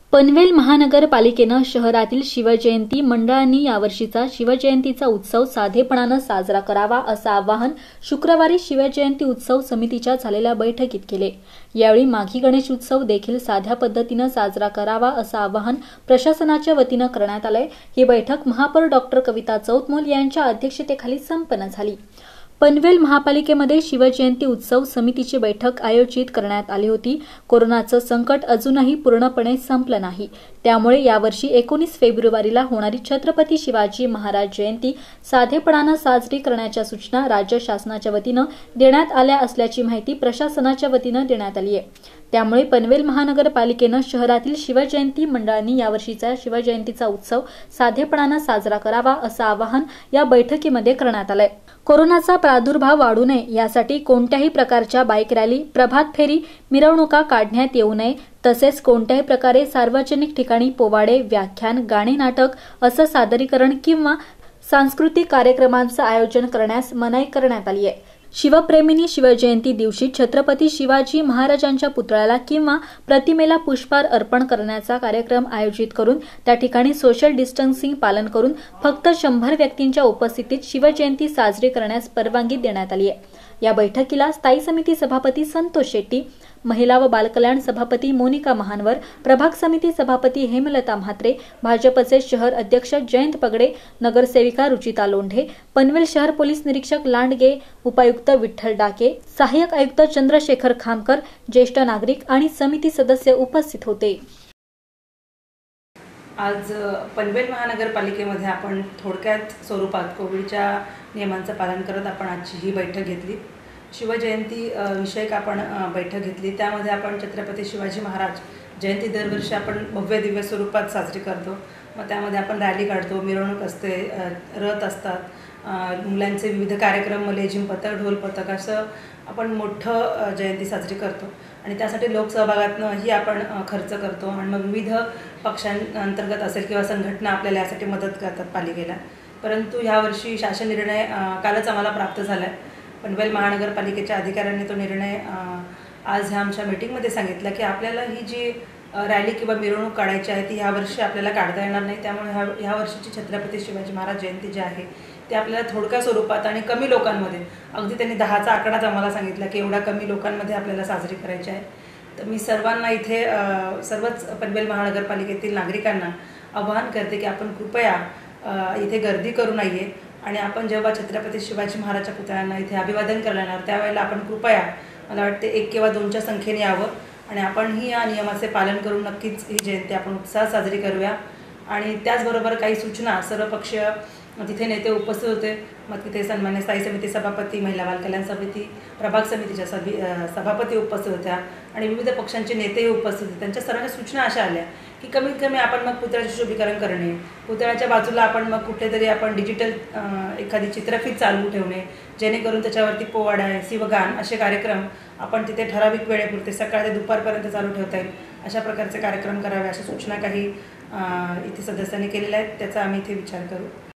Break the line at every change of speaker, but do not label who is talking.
पनवेल महानगरपालिकेनं शहरातील शिवजयंती मंडळांनी यावर्षीचा शिवजयंतीचा उत्सव साधेपणानं साजरा करावा असं आवाहन शुक्रवारी शिवजयंती उत्सव समितीच्या झालेल्या बैठकीत केले। यावेळी माघी गणेश उत्सव देखील साध्या पद्धतीनं साजरा करावा असं आवाहन प्रशासनाच्या वतीनं करण्यात आलंय। ही बैठक महापौर डॉ. कविता चौतमोल यांच्या अध्यक्षतेखाली संपन्न झाली। पनवेल महापालिकेमध्ये शिवजयंती उत्सव समितीची बैठक आयोजित करण्यात आली होती। कोरोनाचं संकट अजूनही पूर्णपणे संपलं नाही, त्यामुळे यावर्षी 19 फेब्रुवारीला होणारी छत्रपती शिवाजी महाराज जयंती साधेपणानं साजरी करण्याच्या सूचना राज्य शासनाच्या वतीनं देण्यात आल्या असल्याची माहिती प्रशासनाच्या वतीनं देण्यात आली आहे। त्यामुळे पनवेल महानगरपालिकेनं शहरातील शिवजयंती मंडळांनी यावर्षीचा शिवजयंतीचा उत्सव साधेपणानं साजरा करावा असं आवाहन या बैठकीमध्ये करण्यात आलंय। कोरोनाचा प्रादुर्भाव वाढू नये यासाठी कोणत्याही प्रकारच्या बाईक रॅली, प्रभात फेरी, मिरवणुका काढण्यात येऊ नये, तसेच कोणत्याही प्रकारे सार्वजनिक ठिकाणी पोवाडे, व्याख्यान, गाणे, नाटक असं सादरीकरण किंवा सांस्कृतिक कार्यक्रमांचं आयोजन करण्यास मनाई करण्यात आली आहे। शिवप्रेमींनी शिवजयंती दिवशी छत्रपती शिवाजी महाराजांच्या पुतळ्याला किंवा प्रतिमेला पुष्पहार अर्पण करण्याचा कार्यक्रम आयोजित करून त्या ठिकाणी सोशल डिस्टन्सिंग पालन करून फक्त 100 व्यक्तींच्या उपस्थितीत शिवजयंती साजरी करण्यास परवानगी देण्यात आली आहे। या बैठकीला स्थायी समिती सभापती संतोष शेट्टी, महिला व बालकल्याण सभापती मोनिका महानवर, प्रभाग समिती सभापती हेमलता म्हात्रे, भाजपचे शहर अध्यक्ष जयंत पगडे, नगरसेविका रुचिता लोंढे, पनवेल शहर पोलीस निरीक्षक लांडगे, उपायुक्त विठ्ठल डाके, सहाय्यक आयुक्त चंद्रशेखर खामकर, ज्येष्ठ नागरिक आणि समिती सदस्य उपस्थित होते।
आज पनवेल महानगरपालिकेमध्ये आपण थोडक्यात स्वरूपात कोविडच्या नियमांचं पालन करत आपण आजची ही बैठक घेतली। शिवजयंती विषयक आपण बैठक घेतली। त्यामध्ये आपण छत्रपती शिवाजी महाराज जयंती दरवर्षी आपण भव्य दिव्य स्वरूपात साजरी करतो। मग त्यामध्ये आपण रॅली काढतो, मिरवणूक असते, रथ असतात, मुलांचे विविध कार्यक्रम, लेझिम पथक, ढोल पथक असं आपण मोठं जयंती साजरी करतो आणि त्यासाठी लोकसहभागातूनही आपण खर्च करतो आणि मग विविध पक्षांतर्गत असेल किंवा संघटना आपल्याला यासाठी मदत करतात पालिकेला। परंतु यावर्षी शासन निर्णय कालच आम्हाला प्राप्त झाला आहे। पनवेल महानगरपालिकेच्या अधिकाऱ्यांनी तो निर्णय आज ह्या आमच्या मीटिंगमध्ये सांगितला की आपल्याला ही जी रॅली किंवा मिरवणूक काढायची आहे ती यावर्षी आपल्याला काढता येणार नाही। त्यामुळे ह्या वर्षीची छत्रपती शिवाजी महाराज जयंती जी आहे ती आपल्याला थोडक्या स्वरूपात आणि कमी लोकांमध्ये, अगदी त्यांनी 10चा आकडाच आम्हाला सांगितला की एवढ्या कमी लोकांमध्ये आपल्याला साजरी करायची आहे। तर मी सर्वांना इथे सर्वच पनवेल महानगरपालिकेतील नागरिकांना आवाहन करते की आपण कृपया इथे गर्दी करू नये आणि आपण जेव्हा छत्रपती शिवाजी महाराजच्या पुतळ्यांना इथे अभिवादन करणार त्यावेळेला आपण कृपया, मला वाटते 1 किंवा 2च्या संख्येने यावं आणि आपणही या नियमाचे पालन करून नक्कीच ही जयंती आपण उत्साहात साजरी करूया। आणि त्याचबरोबर काही सूचना, सर्वपक्षीय तिथे नेते उपस्थित होते। मग तिथे सन्मान्य स्थायी समिती सभापती, महिला बालकल्याण समिती, प्रभाग समितीच्या सभापती उपस्थित होत्या आणि विविध पक्षांचे नेतेही उपस्थित होते। त्यांच्या सर्वांच्या सूचना अशा आल्या की कमीत कमी आपण मग पुतळ्याचे शुभीकरण करणे, पुतळ्याच्या बाजूला आपण मग कुठेतरी आपण डिजिटल एखादी चित्रफीत चालू ठेवणे, जेणेकरून त्याच्यावरती पोवाडा, शिवगान असे कार्यक्रम आपण तिथे ठराविक वेळेपुरते सकाळ ते दुपारपर्यंत चालू ठेवता येईल अशा प्रकारचे कार्यक्रम करावे अशा सूचना काही इथे सदस्यांनी केलेल्या आहेत। त्याचा आम्ही इथे विचार करू।